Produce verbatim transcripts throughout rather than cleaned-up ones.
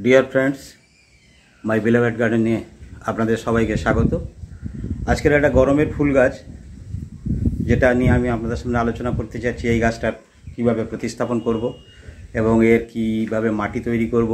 Dear friends, মাই beloved গার্ডেনে আপনাদের সবাইকে স্বাগত। আজকের একটা গরমের ফুল গাছ যেটা নিয়ে আমি আপনাদের সামনে আলোচনা করতে চাচ্ছি। এই গাছটার কীভাবে প্রতিস্থাপন করব এবং এর কীভাবে মাটি তৈরি করব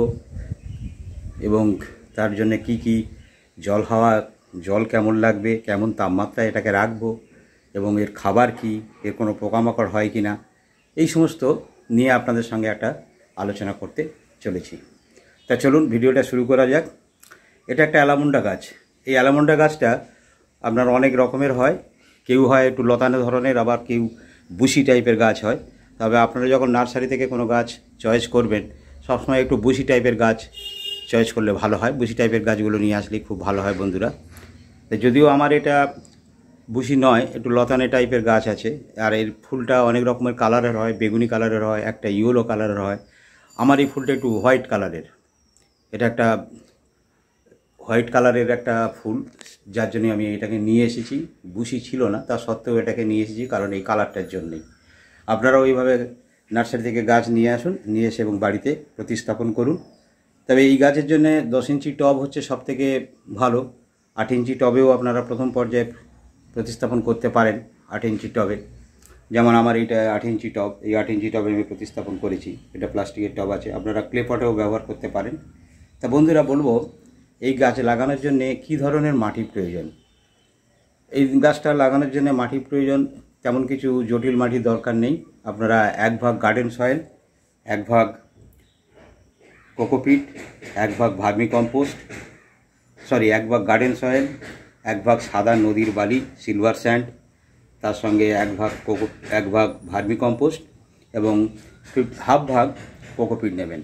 এবং তার জন্য কি কি জল হাওয়া জল কেমন লাগবে, কেমন তাপমাত্রায় এটাকে রাখবো এবং এর খাবার কি, এর কোনো পোকামাকড় হয় কি না, এই সমস্ত নিয়ে আপনাদের সঙ্গে একটা আলোচনা করতে চলেছি। তা চলুন ভিডিওটা শুরু করা যাক। এটা একটা অ্যালামুন্ডা গাছ। এই অ্যালামুন্ডা গাছটা আপনার অনেক রকমের হয়, কেউ হয় একটু লতানো ধরনের, আবার কেউ বুশি টাইপের গাছ হয়। তবে আপনারা যখন নার্সারি থেকে কোনো গাছ চয়েস করবেন, সবসময় একটু বুশি টাইপের গাছ চয়েস করলে ভালো হয়। বুশি টাইপের গাছগুলো নিয়ে আসলে খুব ভালো হয় বন্ধুরা। যদিও আমার এটা বুশি নয়, একটু লতানে টাইপের গাছ আছে, আর এর ফুলটা অনেক রকমের কালারের হয়, বেগুনি কালারের হয়, একটা ইয়েলো কালারের হয়। আমার এই ফুলটা একটু হোয়াইট কালারের। এটা একটা হোয়াইট কালারের একটা ফুল, যার জন্য আমি এটাকে নিয়ে এসেছি। বুশি ছিল না, তা সত্ত্বেও এটাকে নিয়ে এসেছি কারণ এই কালারটার জন্যই। আপনারা ওইভাবে নার্সারি থেকে গাছ নিয়ে আসুন, নিয়ে এসে এবং বাড়িতে প্রতিস্থাপন করুন। তবে এই গাছের জন্য দশ ইঞ্চি টব হচ্ছে সব থেকে ভালো। আট ইঞ্চি টবেও আপনারা প্রথম পর্যায়ে প্রতিস্থাপন করতে পারেন। আট ইঞ্চি টবে, যেমন আমার এইটা আট ইঞ্চি টব, এই আট ইঞ্চি টবে আমি প্রতিস্থাপন করেছি। এটা প্লাস্টিকের টব আছে, আপনারা ক্লে পটেও ব্যবহার করতে পারেন। তা বন্ধুরা বলবো, এই গাছ লাগানোর জন্য কী ধরনের মাটি প্রয়োজন। এই গাছটা লাগানোর জন্য মাটি প্রয়োজন তেমন কিছু জটিল মাটির দরকার নেই। আপনারা এক ভাগ গার্ডেন সয়েল, এক ভাগ কোকোপিট, এক ভাগ ভার্মি কম্পোস্ট, সরি এক ভাগ গার্ডেন সয়েল, এক ভাগ সাদা নদীর বালি সিলভার স্যান্ড, তার সঙ্গে এক ভাগ কোকো এক ভাগ ভার্মি কম্পোস্ট এবং হাফ ভাগ কোকোপিট নেবেন।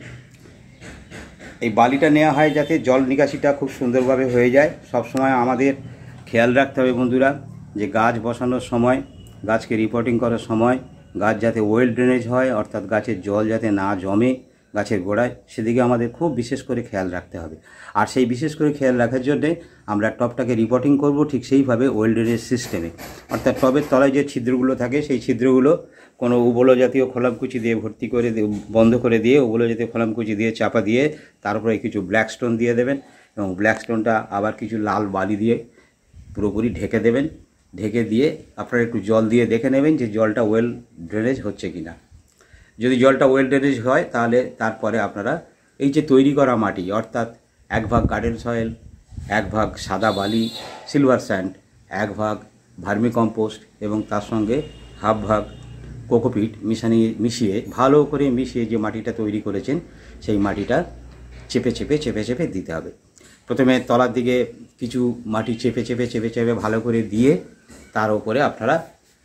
এই বালিটা নেওয়া হয় যাতে জল নিকাশিটা খুব সুন্দরভাবে হয়ে যায়। সবসময় আমাদের খেয়াল রাখতে হবে বন্ধুরা, যে গাছ বসানোর সময়, গাছকে রিপোর্টিং করার সময় গাছ যাতে ওয়েল ড্রেনেজ হয়, অর্থাৎ গাছের জল যাতে না জমে গাছের গোড়ায়, সেদিকে আমাদের খুব বিশেষ করে খেয়াল রাখতে হবে। আর সেই বিশেষ করে খেয়াল রাখার জন্যে আমরা টবটাকে রিপোর্টিং করব ঠিক সেইভাবে ওয়েল ড্রেনেজ সিস্টেমে। অর্থাৎ টবের তলায় যে ছিদ্রগুলো থাকে, সেই ছিদ্রগুলো কোনো উবলো জাতীয় খোলামকুচি দিয়ে ভর্তি করে বন্ধ করে দিয়ে, উবলো জাতীয় খোলামকুচি দিয়ে চাপা দিয়ে তারপরে কিছু ব্ল্যাক স্টোন দিয়ে দেবেন এবং ব্ল্যাক স্টোনটা আবার কিছু লাল বালি দিয়ে পুরোপুরি ঢেকে দেবেন। ঢেকে দিয়ে আপনারা একটু জল দিয়ে দেখে নেবেন যে জলটা ওয়েল ড্রেনেজ হচ্ছে কি না। যদি জলটা ওয়েল ড্রেনেজ হয় তাহলে তারপরে আপনারা এই যে তৈরি করা মাটি, অর্থাৎ এক ভাগ গার্ডেন সয়েল, এক ভাগ সাদা বালি সিলভার স্যান্ড, এক ভাগ ভার্মি কম্পোস্ট এবং তার সঙ্গে হাফ ভাগ কোকোপিট মিশানিয়ে মিশিয়ে ভালো করে মিশিয়ে যে মাটিটা তৈরি করেছেন, সেই মাটিটা চেপে চেপে চেপে চেপে দিতে হবে। প্রথমে তলার দিকে কিছু মাটি চেপে চেপে চেপে চেপে ভালো করে দিয়ে তার উপরে আপনারা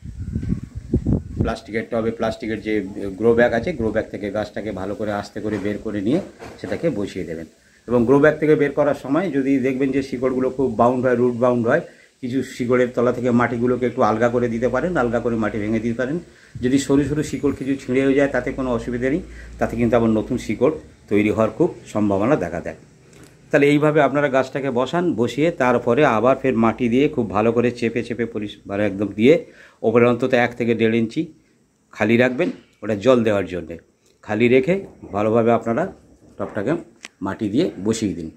প্লাস্টিকের টবে প্লাস্টিকের যে গ্রো ব্যাগ আছে, গ্রো ব্যাগ থেকে গাছটাকে ভালো করে আস্তে করে বের করে নিয়ে সেটাকে বসিয়ে দেবেন। এবং গ্রো ব্যাগ থেকে বের করার সময় যদি দেখবেন যে শিকড়গুলো খুব বাউন্ড হয়, রুট বাউন্ড হয়, কিছু শিকড়ের তলা থেকে মাটিগুলোকে একটু আলগা করে দিতে পারেন, আলগা করে মাটি ভেঙে দিতে পারেন। যদি সরু সরু শিকড় কিছু ছিঁড়ে হয়ে যায় তাতে কোনো অসুবিধা নেই, তাতে কিন্তু আবার নতুন শিকড় তৈরি হওয়ার খুব সম্ভাবনা দেখা দেয়। তাহলে এইভাবে আপনারা গাছটাকে বসান, বসিয়ে তারপরে আবার ফের মাটি দিয়ে খুব ভালো করে চেপে চেপে পরিষ্কার একদম দিয়ে ওপরে অন্তত এক থেকে দেড় ইঞ্চি খালি রাখবেন, ওটা জল দেওয়ার জন্যে। খালি রেখে ভালোভাবে আপনারা টবটাকে মাটি দিয়ে বসিয়ে দিন।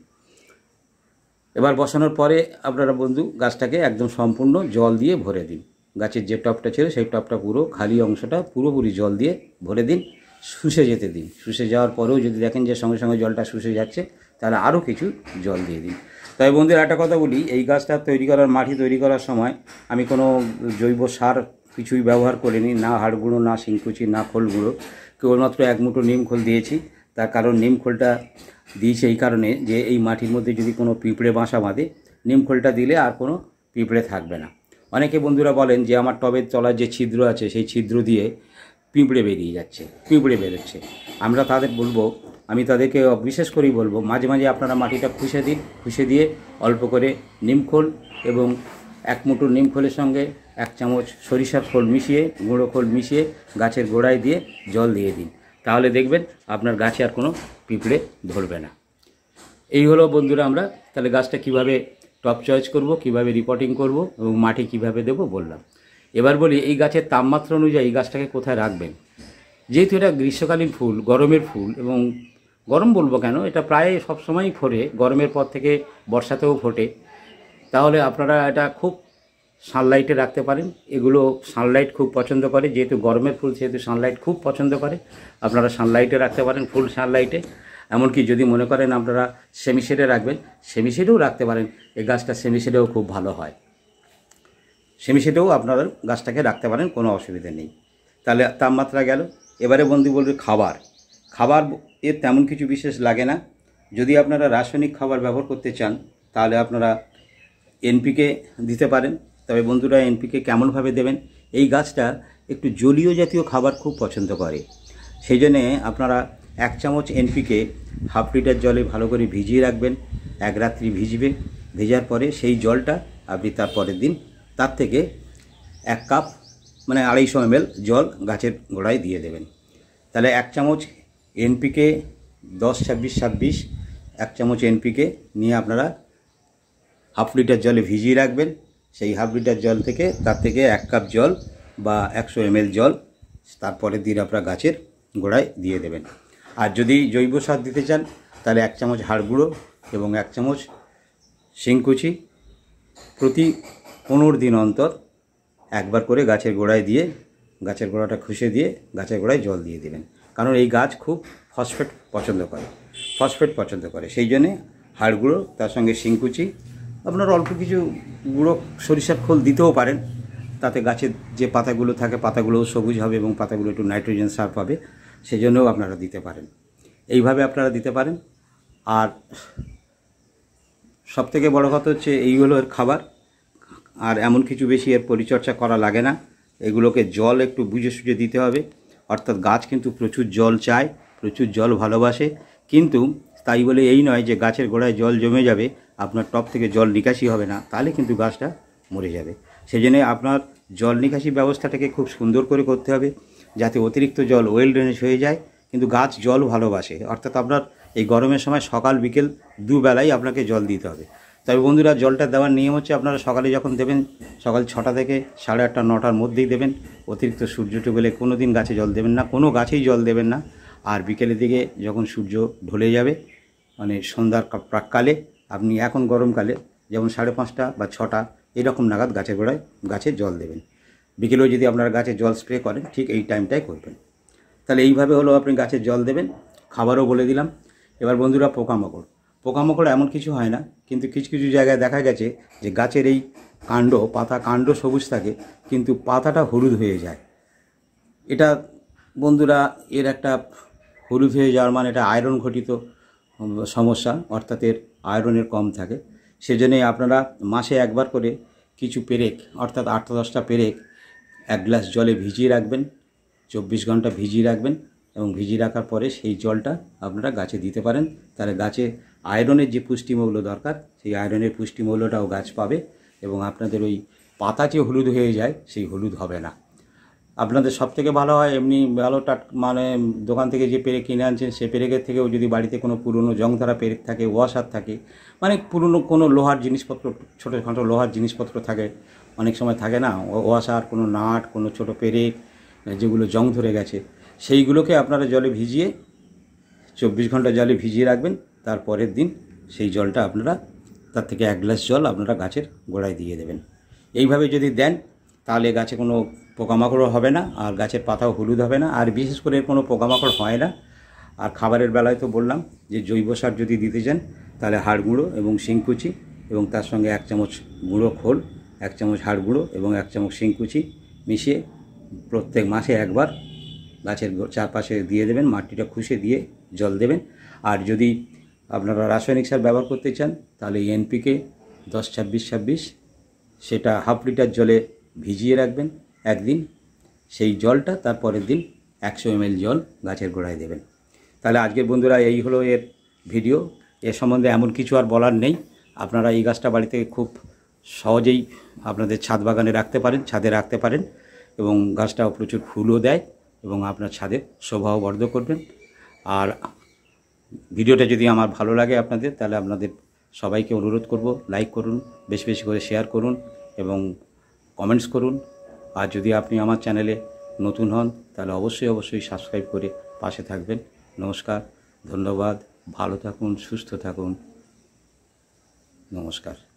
এবার বসানোর পরে আপনারা বন্ধু গাছটাকে একদম সম্পূর্ণ জল দিয়ে ভরে দিন। গাছের যে টবটা ছিল সেই টবটা পুরো খালি অংশটা পুরোপুরি জল দিয়ে ভরে দিন, শুষে যেতে দিন। শুষে যাওয়ার পরেও যদি দেখেন যে সঙ্গে সঙ্গে জলটা শুষে যাচ্ছে, তাহলে আরও কিছু জল দিয়ে দিন। তাই বন্ধুরা একটা কথা বলি, এই গাছটা তৈরি করার মাটি তৈরি করার সময় আমি কোনো জৈব সার কিছুই ব্যবহার করিনি, না হাড় গুঁড়ো, না শিংকুচি, না খোল গুঁড়ো, কেবলমাত্র এক মুঠো নিম খোল দিয়েছি। তার কারণ নিম খোলটা দিয়েছি এই কারণে যে এই মাটির মধ্যে যদি কোনো পিঁপড়ে বাসা বাঁধে, নিম খোলটা দিলে আর কোনো পিঁপড়ে থাকবে না। অনেকে বন্ধুরা বলেন যে আমার টবের তলার যে ছিদ্র আছে সেই ছিদ্র দিয়ে পিঁপড়ে বেরিয়ে যাচ্ছে, পিঁপড়ে বেরোচ্ছে। আমরা তাদের বলবো, আমি তাদেরকে বিশেষ করেই বলবো, মাঝে মাঝে আপনারা মাটিটা খুশে দিন, খুশে দিয়ে অল্প করে নিমখোল এবং এক মুঠো নিমখোলের সঙ্গে এক চামচ সরিষার খোল মিশিয়ে, গুঁড়ো খোল মিশিয়ে গাছের গোড়ায় দিয়ে জল দিয়ে দিন। তাহলে দেখবেন আপনার গাছে আর কোনো পিঁপড়ে ধরবে না। এই হলো বন্ধুরা আমরা তাহলে গাছটা কিভাবে টপ চয়েস করব, কিভাবে রিপোর্টিং করব এবং মাটি কিভাবে দেব বললাম। এবার বলি এই গাছের তাপমাত্রা অনুযায়ী গাছটাকে কোথায় রাখবেন। যেহেতু এটা গ্রীষ্মকালীন ফুল, গরমের ফুল এবং গরম বলবো কেন, এটা প্রায় সবসময়ই ফোটে, গরমের পর থেকে বর্ষাতেও ফোটে। তাহলে আপনারা এটা খুব সানলাইটে রাখতে পারেন। এগুলো সানলাইট খুব পছন্দ করে, যেহেতু গরমের ফুল সেহেতু সানলাইট খুব পছন্দ করে। আপনারা সানলাইটে রাখতে পারেন, ফুল সানলাইটে। এমনকি যদি মনে করেন আপনারা সেমি শেডে রাখবেন, সেমি শেডেও রাখতে পারেন। এই গাছটা সেমি শেডেও খুব ভালো হয়, সেমি শেডেও আপনারা গাছটাকে রাখতে পারেন, কোনো অসুবিধা নেই। তাহলে তাপমাত্রা গেল। এবারে বন্ধু বলবে খাবার। খাবার এর তেমন কিছু বিশেষ লাগে না। যদি আপনারা রাসায়নিক খাবার ব্যবহার করতে চান তাহলে আপনারা এনপিকে দিতে পারেন। তবে বন্ধুরা, এনপিকে কেমনভাবে দেবেন, এই গাছটা একটু জলীয় জাতীয় খাবার খুব পছন্দ করে। সেই জন্যে আপনারা এক চামচ এনপিকে হাফ লিটার জলে ভালো করে ভিজিয়ে রাখবেন। এক রাত্রি ভিজবে, ভেজার পরে সেই জলটা আপনি তার পরের দিন তার থেকে এক কাপ মানে আড়াইশো এমএল জল গাছের গোড়ায় দিয়ে দেবেন। তাহলে এক চামচ এনপিকে দশ ছাব্বিশ ছাব্বিশ এক চামচ এনপিকে নিয়ে আপনারা হাফ লিটার জলে ভিজিয়ে রাখবেন। সেই হাফ লিটার জল থেকে তার থেকে এক কাপ জল বা একশো এমএল জল তারপরের দিন আপনারা গাছের গোড়ায় দিয়ে দেবেন। আর যদি জৈব সার দিতে চান তাহলে এক চামচ হাড় গুঁড়ো এবং এক চামচ শিংকুচি প্রতি পনেরো দিন অন্তর একবার করে গাছের গোড়ায় দিয়ে গাছের গোড়াটা খুশে দিয়ে গাছের গোড়ায় জল দিয়ে দেবেন। কারণ এই গাছ খুব ফসফেট পছন্দ করে, ফসফেট পছন্দ করে। সেই জন্যে হাড় গুঁড়ো তার সঙ্গে শিংকুচি, আপনারা অল্প কিছু গুঁড়ো সরিষার খোল দিতেও পারেন। তাতে গাছের যে পাতাগুলো থাকে পাতাগুলোও সবুজ হবে এবং পাতাগুলো একটু নাইট্রোজেন সার পাবে, সেই জন্যও আপনারা দিতে পারেন। এইভাবে আপনারা দিতে পারেন। আর সবথেকে বড় কথা হচ্ছে এই হলো এর খাবার। আর এমন কিছু বেশি এর পরিচর্যা করা লাগে না। এগুলোকে জল একটু বুঝে সুঝে দিতে হবে। অর্থাৎ গাছ কিন্তু প্রচুর জল চায়, প্রচুর জল ভালোবাসে। কিন্তু তাই বলে এই নয় যে গাছের গোড়ায় জল জমে যাবে, আপনার টপ থেকে জল নিকাশি হবে না, তাহলে কিন্তু গাছটা মরে যাবে। সেই জন্য আপনার জল নিকাশি ব্যবস্থাটাকে খুব সুন্দর করে করতে হবে, যাতে অতিরিক্ত জল ওয়েল ড্রেনেজ হয়ে যায়। কিন্তু গাছ জল ভালোবাসে, অর্থাৎ আপনার এই গরমের সময় সকাল বিকেল দুবেলাই আপনাকে জল দিতে হবে। তবে বন্ধুরা, জলটা দেওয়ার নিয়ম হচ্ছে আপনারা সকালে যখন দেবেন, সকাল ছটা থেকে সাড়ে আটটা নটার মধ্যেই দেবেন। অতিরিক্ত সূর্য ডুবলে কোনো দিন গাছে জল দেবেন না, কোনো গাছেই জল দেবেন না। আর বিকেলের দিকে যখন সূর্য ঢলে যাবে, মানে সন্ধ্যার প্রাককালে, আপনি এখন গরমকালে যেমন সাড়ে পাঁচটা বা ছটা এরকম নাগাদ গাছের গোড়ায় গাছে জল দেবেন। বিকেলেও যদি আপনারা গাছে জল স্প্রে করেন, ঠিক এই টাইমটাই করবেন। তাহলে এইভাবে হলো আপনি গাছে জল দেবেন। খাবারও বলে দিলাম। এবার বন্ধুরা, পোকামাকড়। পোকামাকড় এমন কিছু হয় না, কিন্তু কিছু কিছু জায়গায় দেখা গেছে যে গাছের এই কাণ্ড, পাতা কাণ্ড সবুজ থাকে কিন্তু পাতাটা হলুদ হয়ে যায়। এটা বন্ধুরা, এর একটা হলুদ হয়ে যাওয়ার মানে এটা আয়রন ঘটিত সমস্যা, অর্থাৎ এর আয়রনের কম থাকে। সেজন্যই আপনারা মাসে একবার করে কিছু পেরেক, অর্থাৎ আট দশটা পেরেক এক গ্লাস জলে ভিজিয়ে রাখবেন, চব্বিশ ঘন্টা ভিজিয়ে রাখবেন এবং ভিজিয়ে রাখার পরে সেই জলটা আপনারা গাছে দিতে পারেন। তাহলে গাছে আয়রনের যে পুষ্টিমৌল দরকার, সেই আয়রনের পুষ্টিমৌলটাও গাছ পাবে এবং আপনাদের ওই পাতা যে হলুদ হয়ে যায় সেই হলুদ হবে না। আপনাদের সব থেকে ভালো হয় এমনি ভালো টাট মানে দোকান থেকে যে পেরেক কিনে আনছেন সেই পেরেকের থেকেও যদি বাড়িতে কোনো পুরনো জংধরা পেরেক থাকে, ওয়াশার থাকে, মানে পুরনো কোনো লোহার জিনিসপত্র, ছোটোখাটো লোহার জিনিসপত্র থাকে, অনেক সময় থাকে না, ওয়াশার, কোনো নাট, কোনো ছোটো পেরেক যেগুলো জং ধরে গেছে, সেইগুলোকে আপনারা জলে ভিজিয়ে চব্বিশ ঘন্টা জলে ভিজিয়ে রাখবেন। তারপরের দিন সেই জলটা আপনারা তার থেকে এক গ্লাস জল আপনারা গাছের গোড়ায় দিয়ে দেবেন। এইভাবে যদি দেন তাহলে গাছে কোনো পোকামাকড়ও হবে না, আর গাছের পাতাও হলুদ হবে না, আর বিশেষ করে কোনো পোকামাকড় হয় না। আর খাবারের বেলায় তো বললাম যে জৈব সার যদি দিতে চান তাহলে হাড় গুঁড়ো এবং শিংকুচি এবং তার সঙ্গে এক চামচ গুঁড়ো খোল, এক চামচ হাড় গুঁড়ো এবং এক চামচ শিংকুচি মিশিয়ে প্রত্যেক মাসে একবার গাছের চারপাশে দিয়ে দেবেন। মাটিটা খুশে দিয়ে জল দেবেন। আর যদি আপনারা রাসায়নিক সার ব্যবহার করতে চান তাহলে এনপিকে দশ ছাব্বিশ ছাব্বিশ সেটা হাফ লিটার জলে ভিজিয়ে রাখবেন একদিন, সেই জলটা তারপরের দিন একশো এমএল জল গাছের গোড়ায় দেবেন। তাহলে আজকের বন্ধুরা এই হলো এর ভিডিও। এর সম্বন্ধে এমন কিছু আর বলার নেই। আপনারা এই গাছটা বাড়িতে খুব সহজেই আপনাদের ছাদ বাগানে রাখতে পারেন, ছাদে রাখতে পারেন এবং গাছটাও প্রচুর ফুলও দেয় এবং আপনার ছাদে শোভাও বর্ধন করবেন। আর ভিডিওটা যদি আমার ভালো লাগে আপনাদের, তাহলে আপনাদের সবাইকে অনুরোধ করব, লাইক করুন, বেশি বেশি করে শেয়ার করুন এবং কমেন্টস করুন। আর যদি আপনি আমার চ্যানেলে নতুন হন তাহলে অবশ্যই অবশ্যই সাবস্ক্রাইব করে পাশে থাকবেন। নমস্কার, ধন্যবাদ, ভালো থাকুন, সুস্থ থাকুন, নমস্কার।